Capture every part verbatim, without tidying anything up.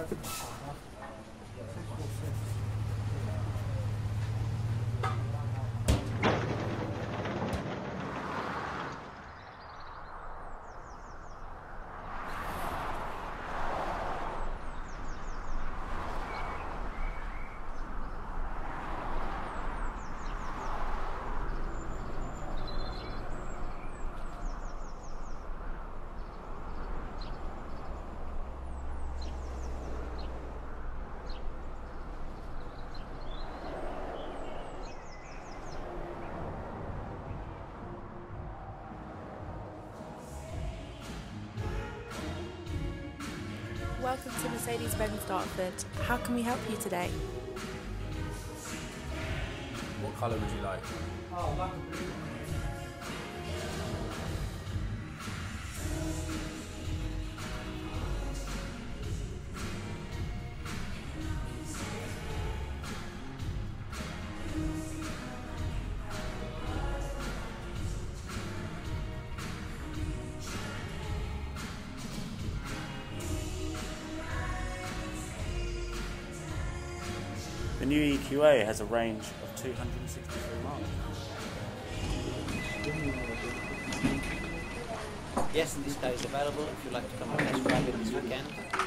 Welcome to Mercedes-Benz of Dartford. How can we help you today? What colour would you like? Oh, like a blue. The new E Q A has a range of two hundred sixty-three miles. Yes, this car is available if you'd like to come and test drive it this weekend.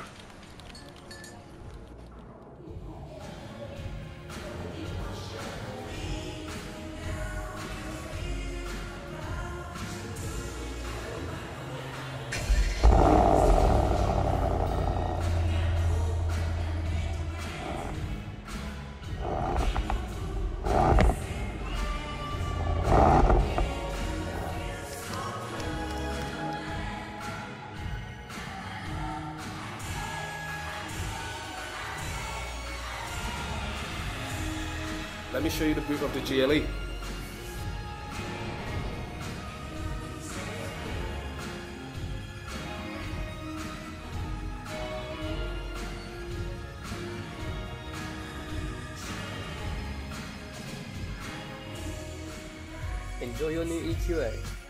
Let me show you the boot of the G L E. Enjoy your new E Q A.